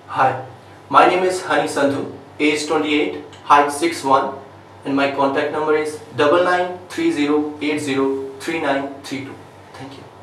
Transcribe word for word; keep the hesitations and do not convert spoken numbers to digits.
Hi, my name is Hani Sandhu, age twenty-eight, height six one, and my contact number is double nine three zero eight zero three nine three two. Thank you.